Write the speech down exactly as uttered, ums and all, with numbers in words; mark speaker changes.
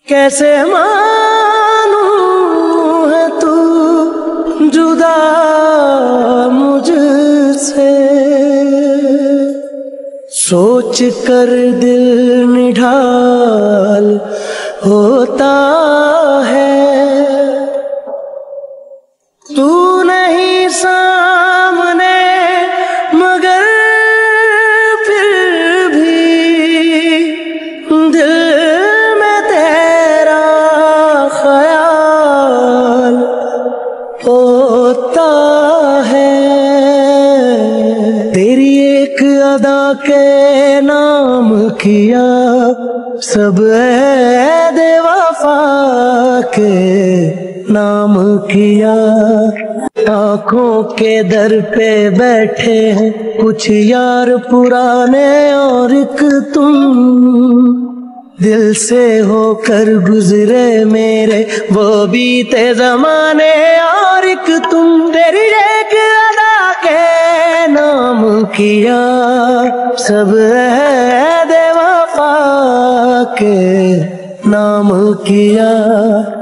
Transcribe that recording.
Speaker 1: कैसे मानूं है तू जुदा मुझसे, सोच कर दिल निढाल होता है। तू नहीं सामने मगर फिर भी दिल में तेरा ख्याल होता है। तेरी एक अदा के नाम किया सब ऐद वफा के नाम किया। आँखों के दर पे बैठे हैं कुछ यार पुराने और एक तुम, दिल से होकर गुजरे मेरे वो बीते जमाने और एक तुम। तेरी एक अदा के नाम किया सब ऐद वफा के नाम किया।